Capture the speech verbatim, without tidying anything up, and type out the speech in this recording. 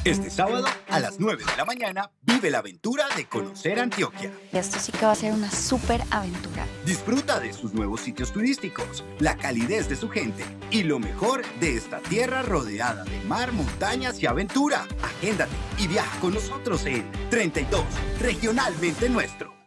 Este sábado a las nueve de la mañana vive la aventura de conocer Antioquia. Esto sí que va a ser una súper aventura. Disfruta de sus nuevos sitios turísticos, la calidez de su gente y lo mejor de esta tierra rodeada de mar, montañas y aventura. Agéndate y viaja con nosotros en treinta y dos, Regionalmente Nuestro.